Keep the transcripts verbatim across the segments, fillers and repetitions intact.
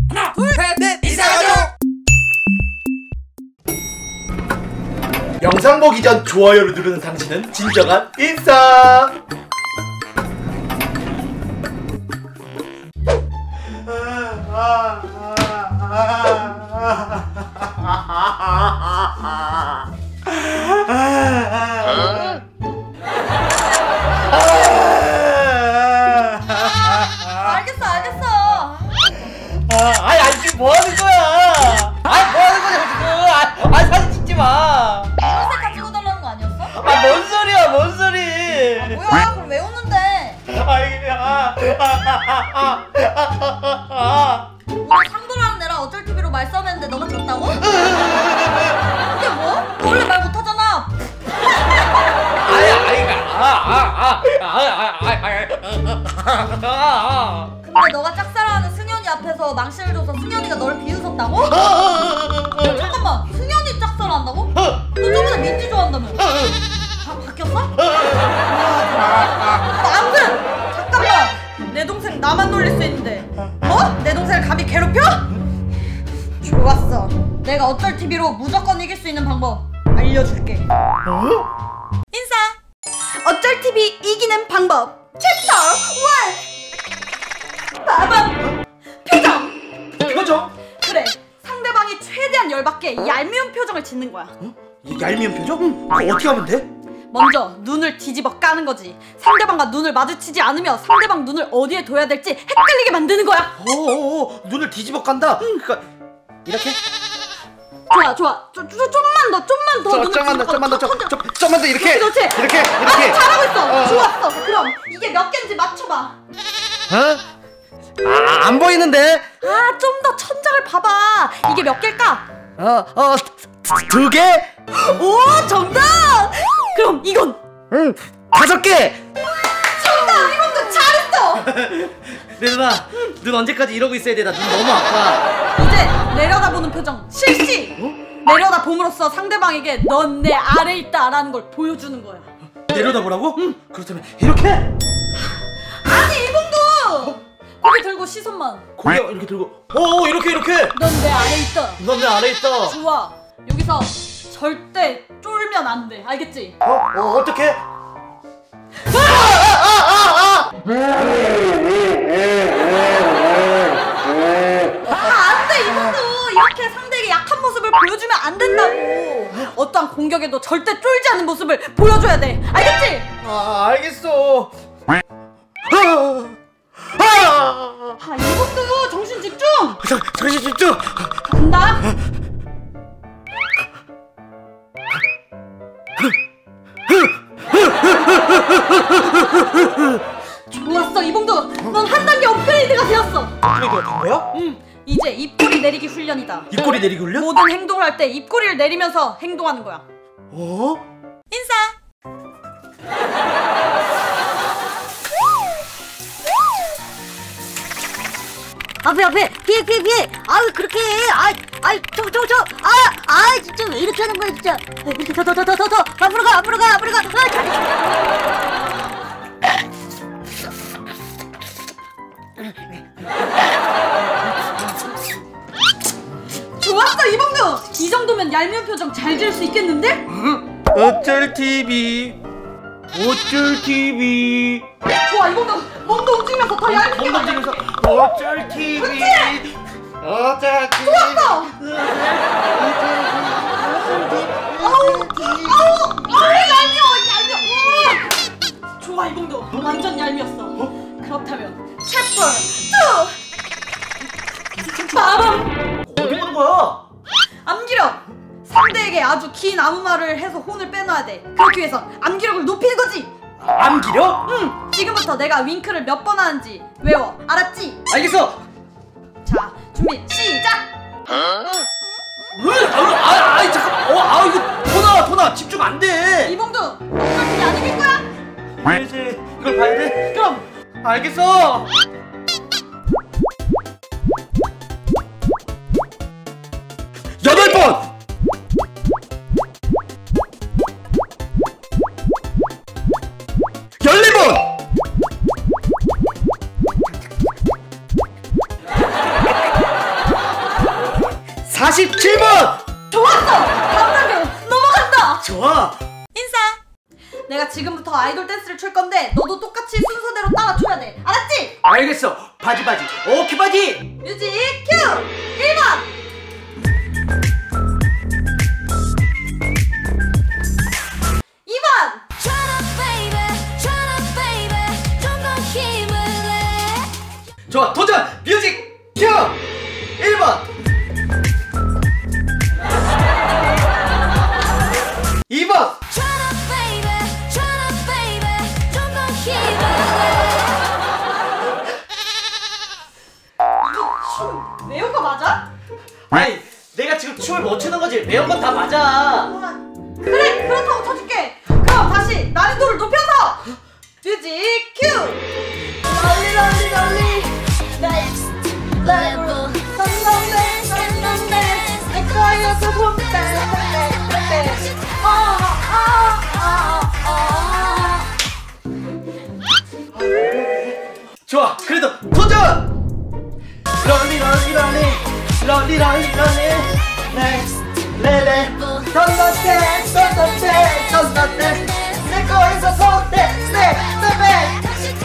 하나 둘셋넷 인사가족. 영상 보기 전 좋아요를 누르는 당신은 진정한 인싸. 알겠어 알겠어. 아니 아니 지금 뭐 하는 거야? 아니 뭐 하는 거냐 지금? 아, 아 사진 찍지 마. 이런 색깔 찍어달라는 거 아니었어? 아 뭔 소리야 뭔 소리? 아 뭐야 그럼 왜 웃는데? 아이 아, 아, 아, 아, 아. 오늘 상도랑 내랑 어쩔 티비로 말싸움했는데 너가 졌다고? 그게 뭐? 너 원래 말 못하잖아. 아이 아이가 아아아아아아아 근데 너가 짝사랑하는 승현이 앞에서 망신을 줘서 승현이가 너를 비웃었다고? 어, 잠깐만 승현이 짝사랑한다고? 너 저번에 민지 좋아한다며? 바, 바뀌었어? 아무튼 잠깐만 내 동생 나만 놀릴 수 있는데 어? 내 동생을 감히 괴롭혀? 좋았어 내가 어쩔 티비로 무조건 이길 수 있는 방법 알려줄게. 어? 인사 어쩔 티비 이기는 방법 챕터 일 빠밤 표정. 표정? 그래 상대방이 최대한 열받게 얄미운 표정을 짓는 거야. 어? 이 얄미운 표정? 응. 그거 어떻게 하면 돼? 먼저 눈을 뒤집어 까는 거지. 상대방과 눈을 마주치지 않으며 상대방 눈을 어디에 둬야 될지 헷갈리게 만드는 거야. 오오오 눈을 뒤집어 깐다? 응. 그니까 이렇게? 좋아 좋아 좀, 좀, 좀만 더 좀만 더 눈을 좀만 더 뒤집어 좀만 더 좀, 좀, 좀, 좀만 더 이렇게 그렇지 그렇지. 이렇게 아 이렇게 잘하고 있어. 어. 좋았어. 그럼 이게 몇 개인지 맞춰봐. 어? 아, 안 보이는데? 아 좀 더 천장을 봐봐. 이게 몇 개일까? 어, 어, 두 개? 오 정답! 그럼 이건? 응, 다섯 개! 정답! 이건도 잘했어! 내 누나, 응. 눈 언제까지 이러고 있어야 돼? 나 눈 너무 아파. 이제 내려다보는 표정 실시! 어? 내려다봄으로써 상대방에게 넌 내 아래에 있다 라는 걸 보여주는 거야. 내려다보라고? 응. 그렇다면 이렇게? 아니 이봉도! 고개 들고 시선만. 고개 이렇게 들고 오 이렇게 이렇게! 넌 내 아래에 있다. 넌 내 아래에 있다. 좋아. 여기서 절대 쫄면 안 돼. 알겠지? 어? 어 어떻게? 아, 안 돼, 이분도 이렇게 상대에게 약한 모습을 보여주면 안 된다고. 어떠한 공격에도 절대 쫄지 않는 모습을 보여줘야 돼. 알겠지? 아, 알겠어. 아, 이분도 정신 집중! 정, 정신 집중! 간다. 좋았어 이봉도. 넌 한 단계 업그레이드가 되었어. 업그레이드가 된 거야? 응. 이제 입꼬리 내리기 훈련이다. 입꼬리 내리기 훈련? 모든 행동을 할 때 입꼬리를 내리면서 행동하는 거야. 어? 인사. 앞에 앞에 피해 피해 피해. 아유 그렇게 해. 아이 아이 저 저 저 아 아 진짜 왜 이렇게 하는 거야 진짜. 이렇게 더 더 더 더 더 더 앞으로 가 앞으로 가 앞으로 가. 아, 좋았어 이봉도. 이 정도면 얄미운 표정 잘 지을 수 있겠는데? 응? 어쩔 티비 어쩔 티비. 좋아 이봉도. 몸도 움직이면서 더 얄밉게 몸도 움직이면서 어쩔 티비. 그치? 어쩔 티비. 좋았어. 아우 아우 아우 얄미워 얄미워. 좋아 이봉도. 완전 얄미웠어. 어? 그렇다면 챕터 투. 빠밤. 어디 가는 거야? 암기력! 상대에게 아주 긴 아무 말을 해서 혼을 빼놔야 돼. 그렇기 위해서 암기력을 높이는 거지! 암기력? 응! 지금부터 내가 윙크를 몇 번 하는지 외워. 알았지? 알겠어! 자, 준비, 시작! 왜? 아, 아, 아이 잠깐. 어, 아 이거 토나 토나 집중 안 돼. 이봉도, 너 그렇게 안 이길 거야? 알지? 이걸 봐야 돼? 그럼! 알겠어. 여덟 번. 열네 번. 사십칠 번! 좋았어! 다음 단계 넘어간다! 좋아! 인사! 내가 지금부터 아이돌 댄스를 출 건데 너도 똑같이 순서대로 따라 춰야 돼. 알았지? 알겠어. 바지 바지. 오케이 바지. 뮤직 큐! 일 번! 이 번! 좋아. 도전. 뮤직 큐. 일 번. 이 번. 외우가 맞아? 아니, 내가 지금 춤을 못 추는 거지. 외운 건 다 맞아. 아, 그래! 그렇다고 쳐줄게! 그럼 다시 난이도를 높여서! 뮤직 큐! 롤리 롤리 롤리 넥스트 레벨 선선해 선선해 내 거여서 본다 좋아. 그래도 도전. 롤리 롤리 롤리 롤리 롤리 롤리 넥스트 레벨 선선해 선선해 선선해 내 거에서 손대 내 레벨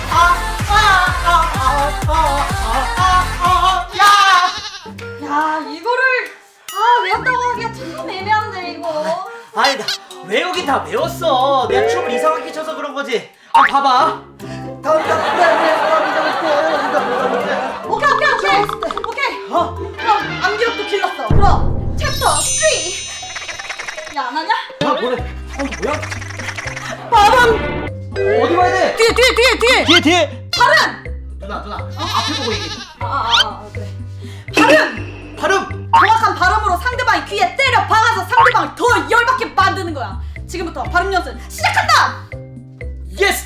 야 이거를 아 외웠다고 하기가 참 애매한데 이거. 아니 나 외우긴 다 외웠어. 내가 춤을 이상하게 춰서 그런 거지. 아 봐봐. 오케이 오케이 오케이 오케이. 어? 그럼 암기력도 길렀어. 그럼 챕터 삼. 야 안 하냐? 아 뭐래? 어 뭐야? 발음. 어디 봐야 돼? 뒤에 뒤에 뒤에 뒤에. 뒤에 뒤에. 발음. 누나 누나. 어, 앞에 보고 얘기해. 아아아 아, 아, 그래. 발음. 발음. 정확한 발음으로 상대방의 귀에 때려 박아서 상대방을 더 열받게 만드는 거야. 지금부터 발음 연습 시작한다. 예스.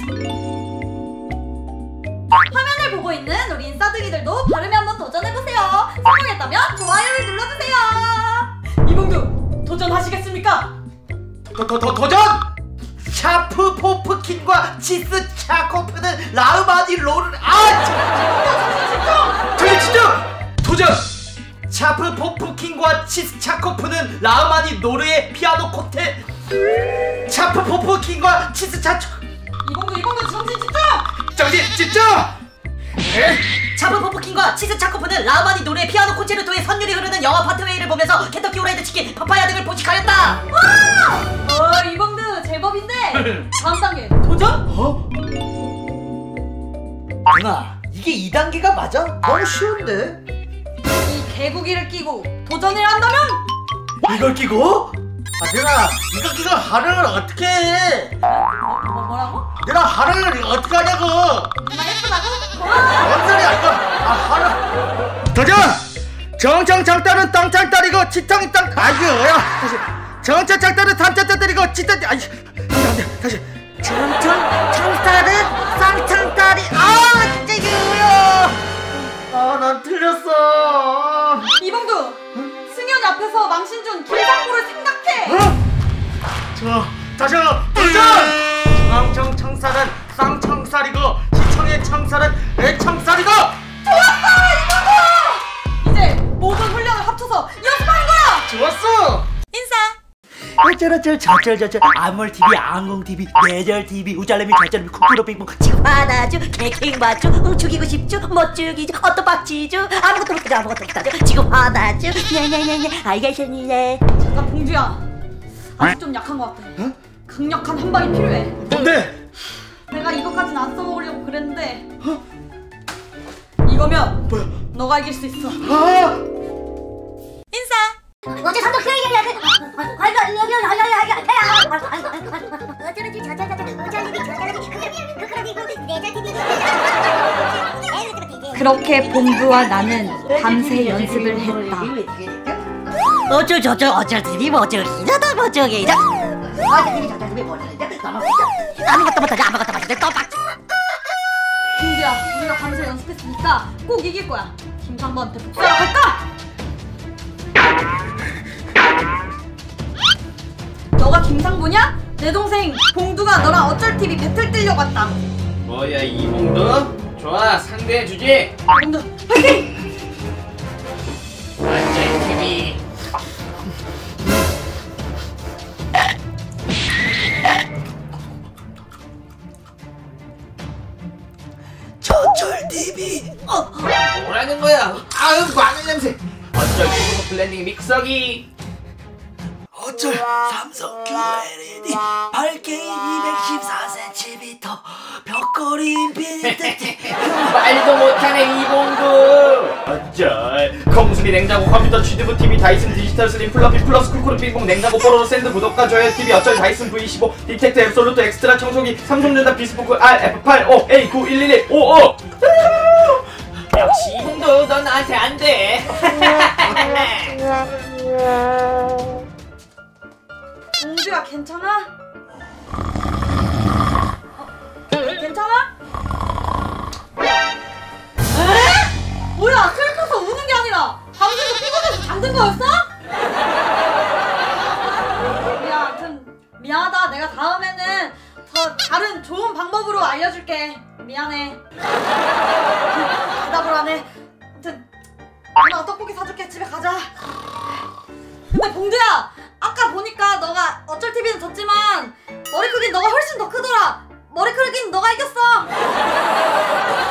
화면을 보고 있는 우리 인싸둥이들도 발음에 한번 도전해보세요. 성공했다면 좋아요를 눌러주세요. 이봉두 도전하시겠습니까? 도, 도, 도, 도전! 샤프 포프킨과 치스 차코프는 라우마니 롤을 아! 정신 집중! 도전! 샤프 포프킨과 치스 차코프는 라우마니 노르의 피아노 코테 샤프 포프킨과 치스 차코 이봉두 이봉두 정신 집중! 정신 집중! 차브 포프킨과 치즈 차코프는 라우마니 노래 피아노 콘체르토의 선율이 흐르는 영화 파트웨이를 보면서 켄터키 후라이드 치킨 파파야 등을 포식하였다. 와! 어 이봉두 제법인데 다음 단계 도전? 어? 누나 이게 이 단계가 맞아? 너무 쉬운데? 이 개구기를 끼고 도전을 한다면? 이걸 끼고? 아 누나 이거 끼고 하루를 어떻게 해? 뭐, 뭐라고? 내가 하루를 어떻게 하냐고! 누나 예쁘다고? 뭔 소리야 이거! 아 하루! 도전! 정정장따는 땅장따리고 치탕이 땅 아이고 야 다시 정정장따는 탐장따 때리고 치탕 아이 안돼 안돼 다시 정정장따는 쌍창따리 아 진짜 이게 뭐야! 아난 틀렸어. 이봉두 승현이 앞에서 망신준 김상무를 생각해. 어? 좋아 다시 한번 도전! 중앙청 청살은 쌍청살이고 시청의 청살은 애청살이고. 좋았어 이봉두! 이제 모든 훈련을 합쳐서 연습하는 거야. 좋았어. 인사. 어쩔어쩔 저쩔저쩔 아몰티비 앙공티비 뇌절티비 우잘레미 절절미 쿠쿠로빙봉 지금 화나죠 개킹맞죠 응 죽이고 싶죠 못 죽이죠 어떤 빡치죠 아무것도 못하죠 아무것도 못하죠 지금 화나죠 냐냐냐냐 알겠습니다. 잠깐 봉주야 아직 좀 약한 것 같아. 어? 강력한 한 방이 필요해. 뭔데? 내가 이거까지는 안 써먹으려고 그랬는데 이거면 뭐야? 너가 이길 수 있어. 아! 인사. 어제 삼도 그 얘기야 그 아이고 여기 아이고 아이고 아이고 어쩌는지 저쩌는지 우잘레미 저잘레미 쿠쿠로빙봉 뇌절티비 그렇게 봉두와 나는 밤새 연습을 했다. 어쩔 저쩔 어쩔 티비 뭐쩔 기자다 뭐쩔 기자 어쩔 티비 저쩔 티비 뭐쩔 기자 아무것도 못하지 아무것도 못하지 또 빡쳐. 봉두야 우리가 밤새 연습했으니까 꼭 이길 거야. 김상무한테 복수하러 갈까? 너가 김상무냐? 내 동생 봉두가 너랑 어쩔티비 배틀 뛰려고 왔다. 뭐야 이봉두? 좋아 상대해주지. 봉두 파이팅! 어쩔티비 마늘 냄새. 어쩔 구구로 블렌딩 믹서기. 어쩔 삼성 큐엘이디 팔 케이 이백십사 센티미터 벽걸이 인피니티. 말도 못하네 이봉두. 어쩔 콩수미 냉장고 컴퓨터 취두부 티비 다이슨 디지털 슬림 플러피 플러스 쿠쿠르 빙봉 냉장고 뽀로로 샌드 구독과 좋아요 티비 어쩔 다이슨 브이 십오 디텍트 앱솔루트 엑스트라 청소기 삼성전자 비스포크 알 에프 팔 오 에이 구 일일일 오오. 역시 이봉두 넌 나한테 안돼. 봉두야 괜찮아? 어, 괜찮아? 에? 뭐야 슬퍼서 우는 게 아니라 밤새서 피곤해서 잠든 거였어? 야 아무튼 미안하다. 내가 다음에는 더 다른 좋은 방법으로 알려줄게. 미안해. 대답을 안 해. 아무튼 엄마가 떡볶이 사줄게. 집에 가자. 근데 봉두야 아까 보니까 너가 어쩔 티비는 졌지만 머리 크기는 너가 훨씬 더 크더라. 머리 크기는 너가 이겼어.